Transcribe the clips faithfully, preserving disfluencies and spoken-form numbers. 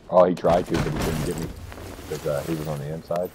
Oh, he tried to, but he couldn't get me because uh, he was on the inside.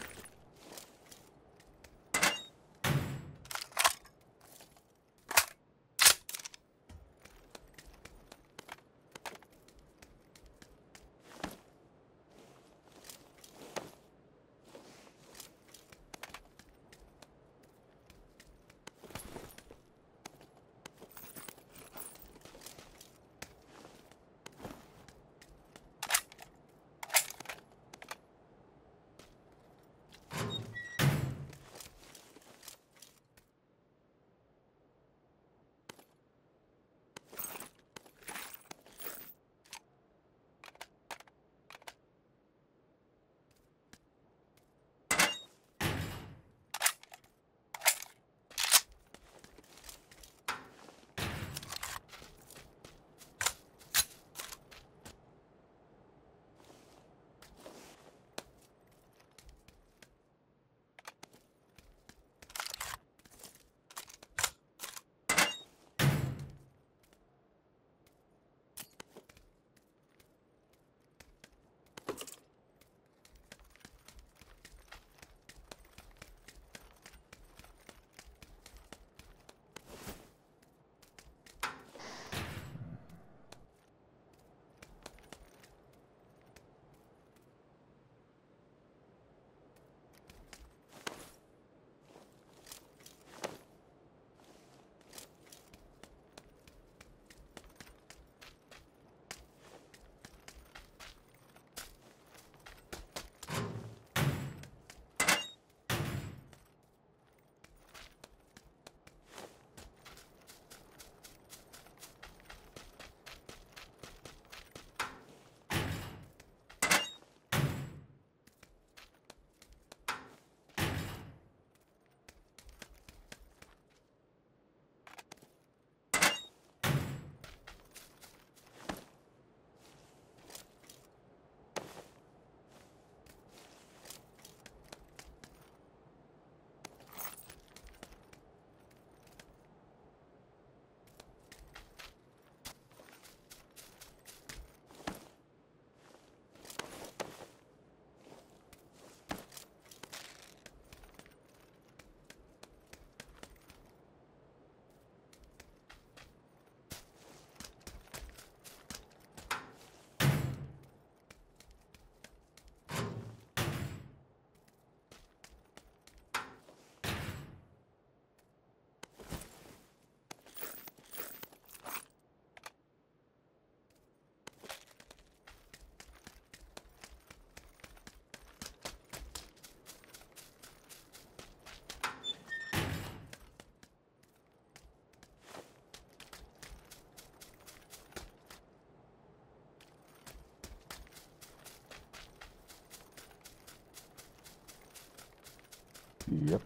Yep.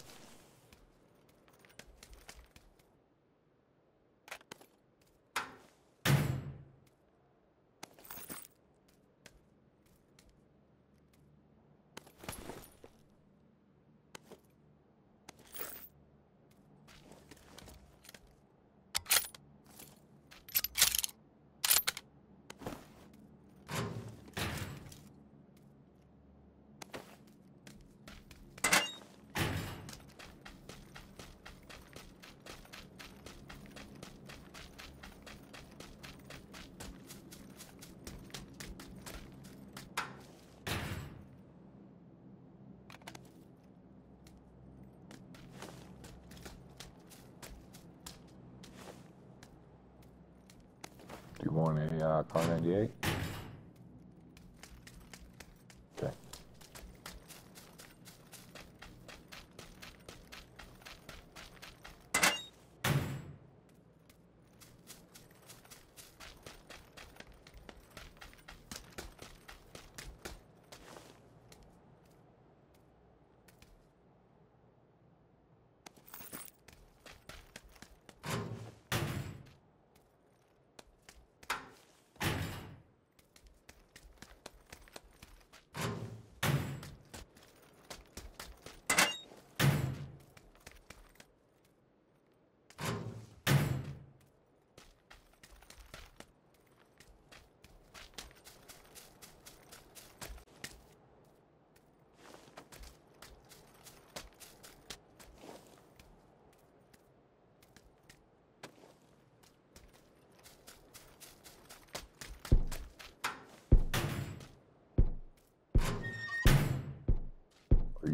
Do you want a uh, Car ninety-eight? Okay.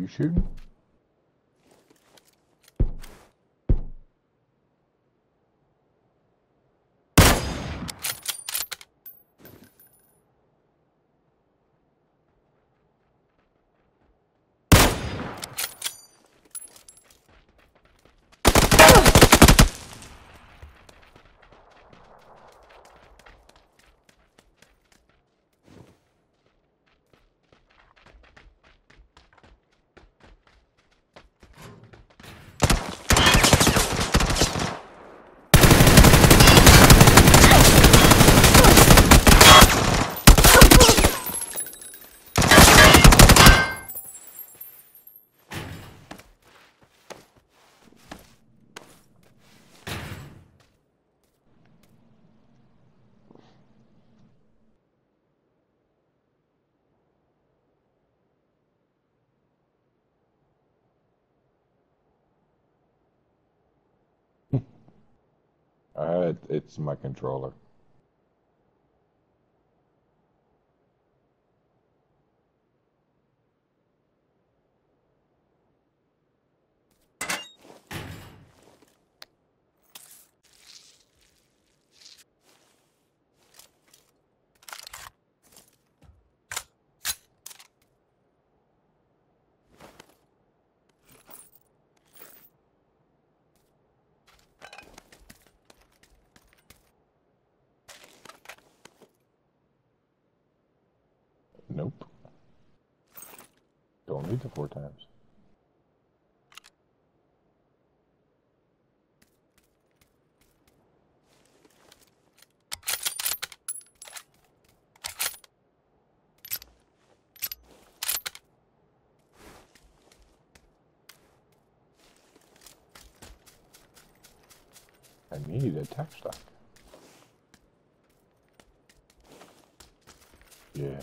you shooting? Uh, it, it's my controller. Nope. Don't need the four times. I need a tack stock. Yeah.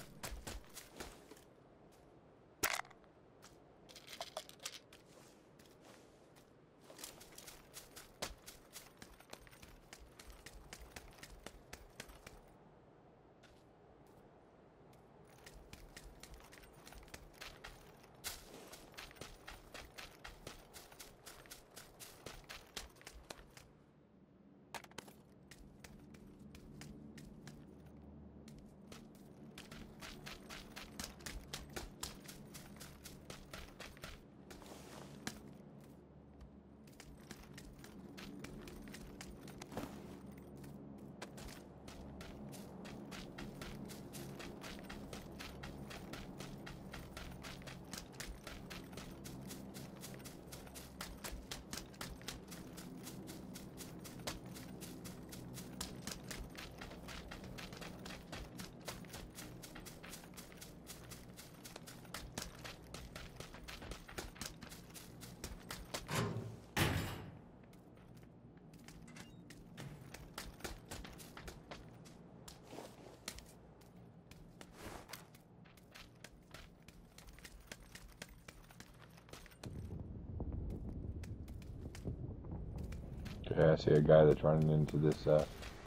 Yeah, I see a guy that's running into this, uh...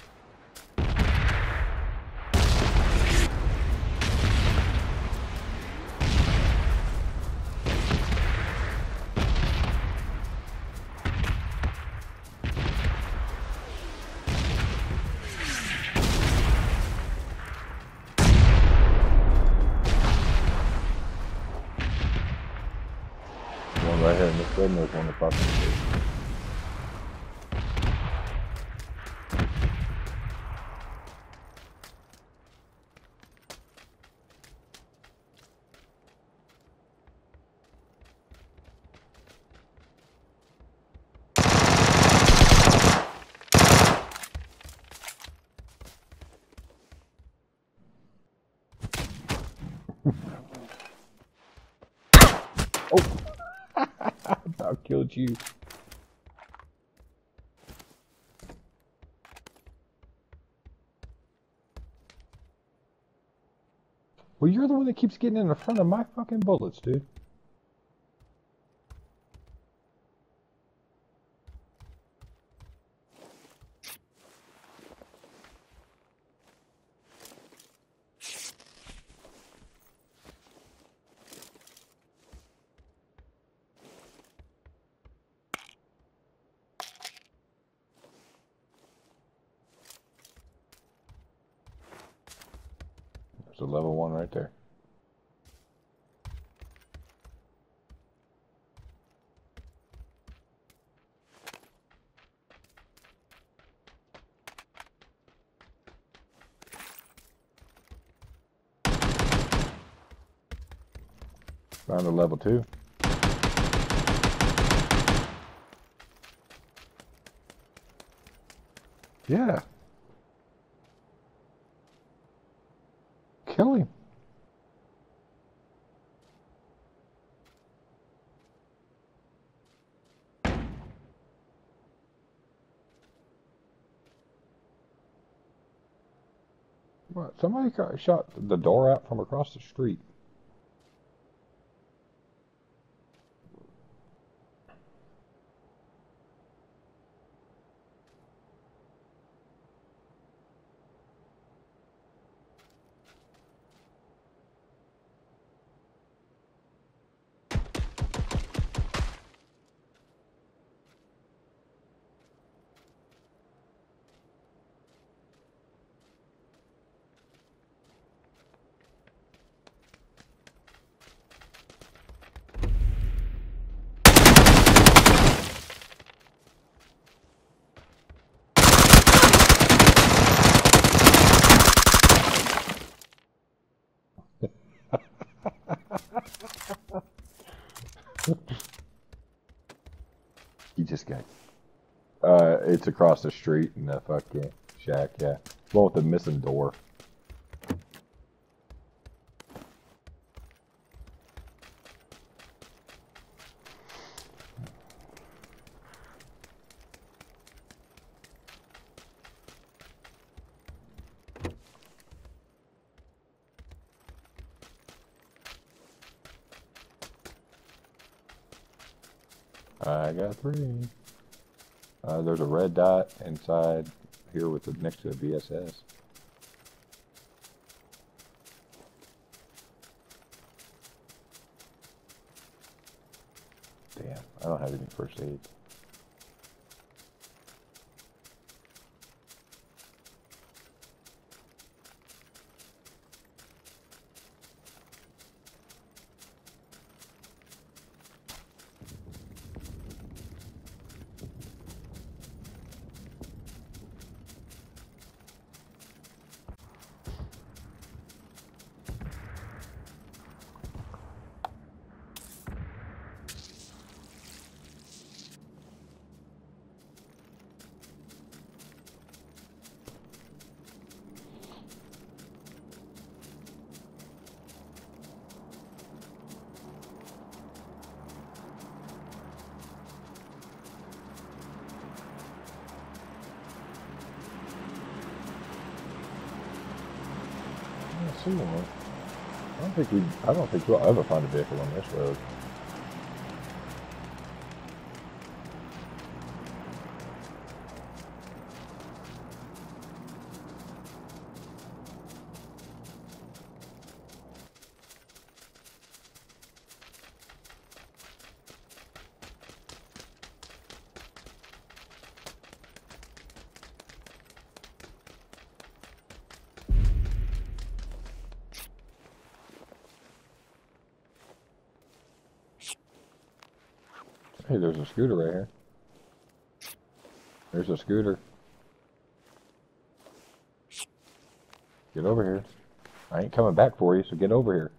one right here in this building, there's one across the street. Oh! About killed you. Well, you're the one that keeps getting in the front of my fucking bullets, dude. There's a level one right there. Found a level two. Yeah. Kill him. What? Somebody got, shot the door out from across the street. You just got. Uh, it's across the street in the fucking shack. Yeah, one with the missing door. I got three. Uh, there's a red dot inside here with the next to the V S S. Damn, I don't have any first aid. I don't think we. I don't think we'll ever find a vehicle on this road. Hey, there's a scooter right here. There's a scooter. Get over here. I ain't coming back for you, so get over here.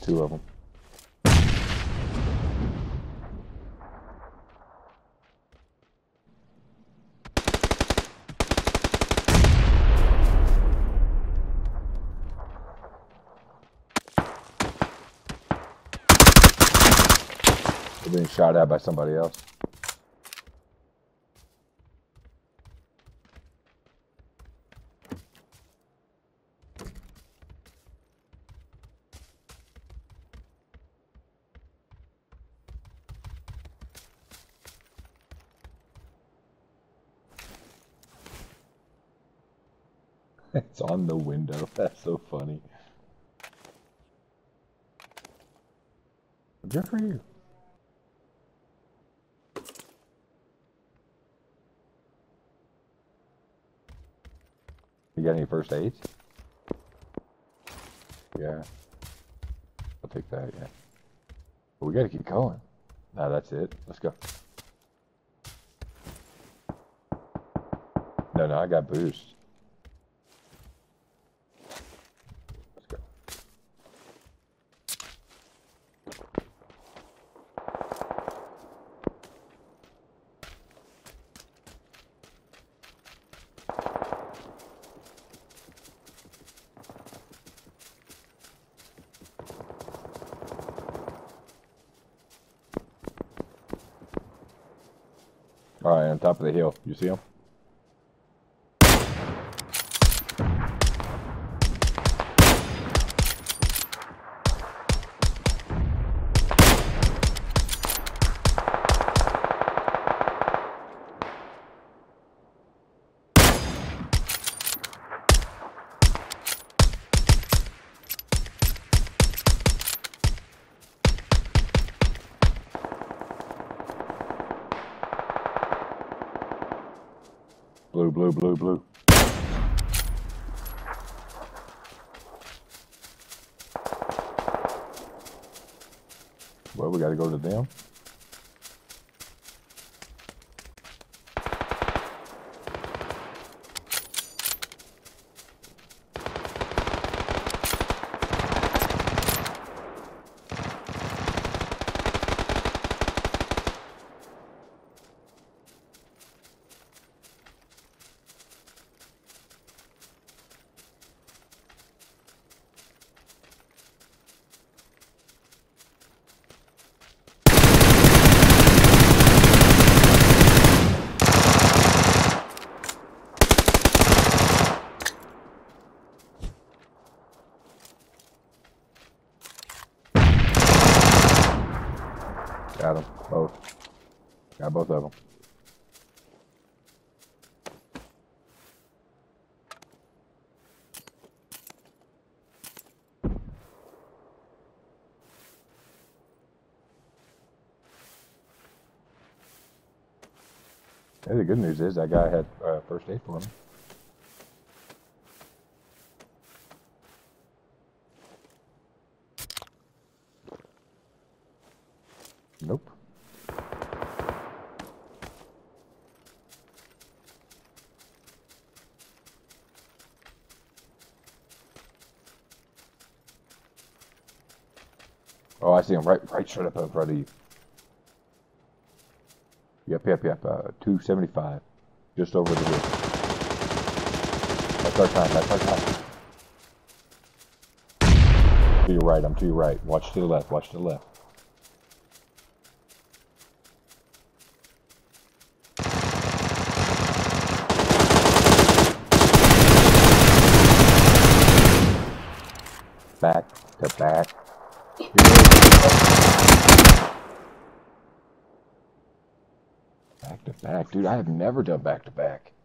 two of them. They're being shot at by somebody else. It's on the window. That's so funny. Good for you. You got any first aids? Yeah. I'll take that, yeah. But we gotta keep going. Nah, that's it. Let's go. No, no, I got boost. Let's go. All right, on top of the hill. You see him? Blue, blue, blue, blue. Well, we gotta go to them. Got them, both. Got both of them. Hey, the good news is that guy had uh, first aid for me. Nope. Oh, I see him right, right straight up in front of you. Yep, yep, yep. Uh, two seventy-five, just over the hill. That's our time. That's our time. To your right. I'm to your right. Watch to the left. Watch to the left. Back to back. Back to back, dude. I have never done back to back.